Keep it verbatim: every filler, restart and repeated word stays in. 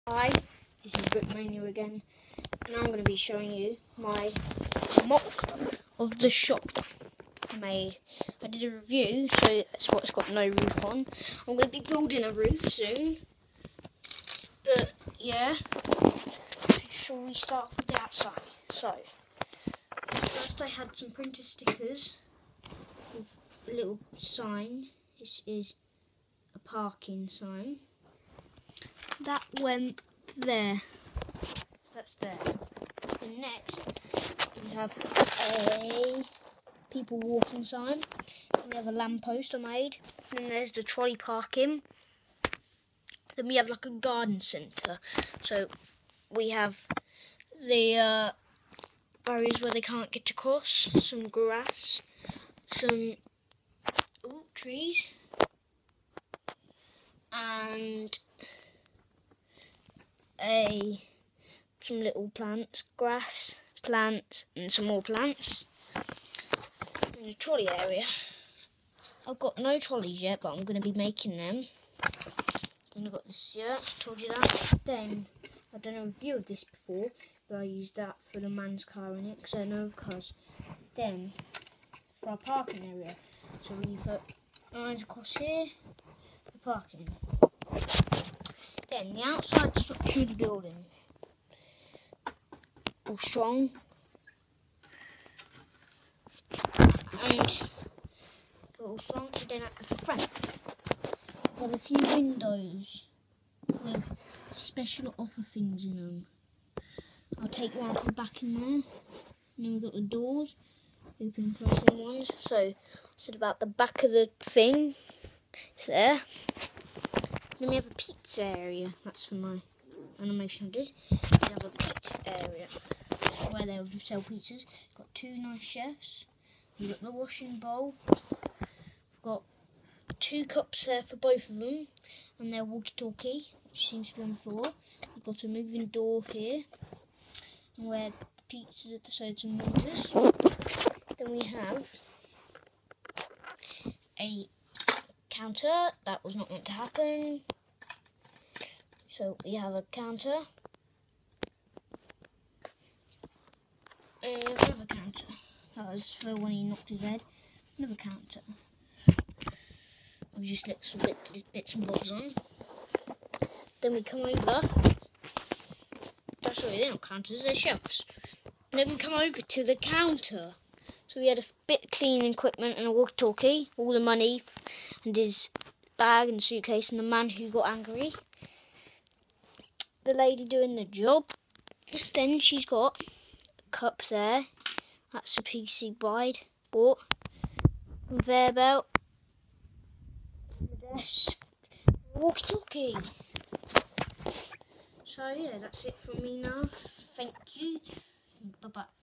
Hi, this is Brickmania again, and I'm going to be showing you my mock of the shop I made. I did a review, so that's why it's got no roof on. I'm going to be building a roof soon, but yeah, shall we start with the outside? So, first I had some printer stickers with a little sign. This is a parking sign. That went there. That's there. And next, we have a people walking sign. We have a lamppost I made. And then there's the trolley parking. Then we have like a garden centre. So we have the uh, barriers where they can't get across. Some grass. Some ooh, trees. And a some little plants, grass, plants, and some more plants. In the trolley area, I've got no trolleys yet, but I'm going to be making them. Then I've got this shirt, I told you that. Then, I've done a review of this before, but I used that for the man's car in it, because I know of cars. Then, for our parking area, so we put lines across here, for parking. Then, the outside structure of the building. All strong. And all strong. And then at the front, got a few windows with special offer things in them. I'll take one to the back in there. And then we've got the doors, open and closing ones. So I said about the back of the thing. It's there. Then we have a pizza area. That's for my animation I did. We have a pizza area where they will sell pizzas. Got two nice chefs. We've got the washing bowl. We've got two cups there for both of them, and their walkie-talkie, which seems to be on the floor. We've got a moving door here, and where the pizza at the sides and windows. Then we have a counter. That was not meant to happen. So we have a counter. And another counter. That was for when he knocked his head. Another counter. I've just let some bit, bits and bobs on. Then we come over. That's what they're not counters, they're shelves. And then we come over to the counter. So we had a bit of cleaning equipment and a walkie-talkie, all the money and his bag and suitcase, and the man who got angry. The lady doing the job. Then she's got a cup there. That's a P C bride bought. Conveyor belt. The desk. Walkie-talkie. So yeah, that's it from me now. Thank you. Bye bye.